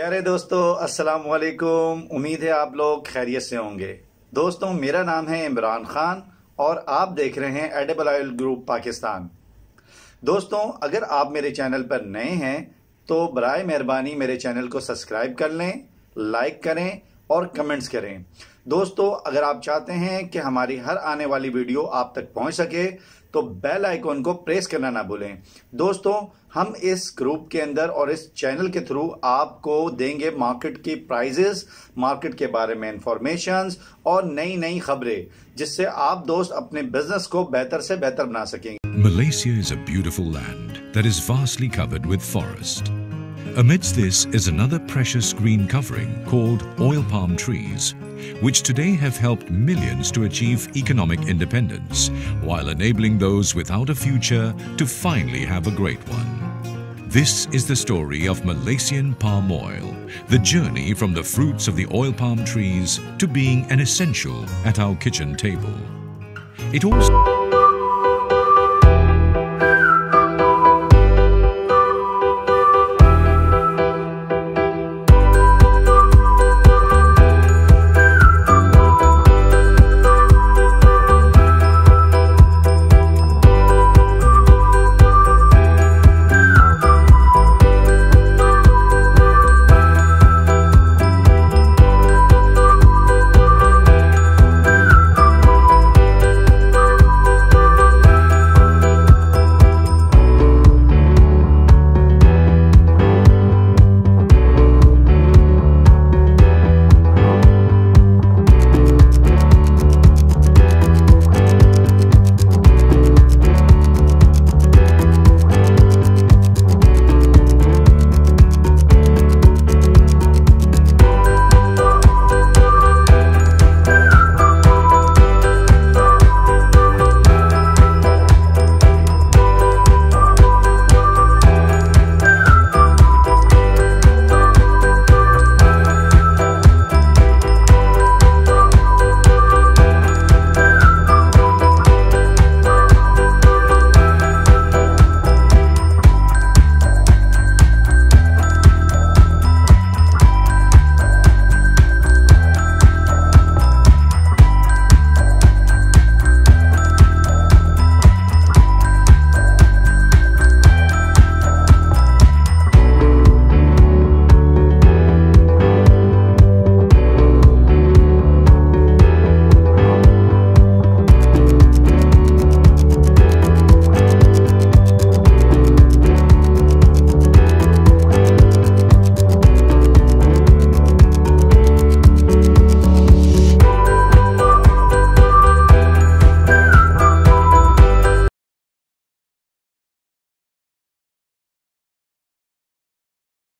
प्यारे दोस्तों, अस्सलाम वालेकुम। उम्मीद है आप लोग खैरियत से होंगे। दोस्तों, मेरा नाम है इमरान खान और आप देख रहे हैं एडिबल ऑयल ग्रुप पाकिस्तान। दोस्तों, अगर आप मेरे चैनल पर नए हैं तो बराए मेहरबानी मेरे चैनल को सब्सक्राइब कर लें, लाइक करें और कमेंट्स करें। दोस्तों, अगर आप चाहते हैं कि हमारी हर आने वाली वीडियो आप तक पहुंच सके तो बेल आइकॉन को प्रेस करना ना भूलें। दोस्तों, हम इस ग्रुप के अंदर और इस चैनल के थ्रू आपको देंगे मार्केट की प्राइजेस, मार्केट के बारे में इंफॉर्मेशंस और नई नई खबरें, जिससे आप दोस्त अपने बिजनेस को बेहतर से बेहतर बना सकेंगे। Malaysia is a beautiful land that is vastly covered with forest. Amidst this is another precious green covering called oil palm trees, which today have helped millions to achieve economic independence while enabling those without a future to finally have a great one. This is the story of Malaysian palm oil, the journey from the fruits of the oil palm trees to being an essential at our kitchen table. It also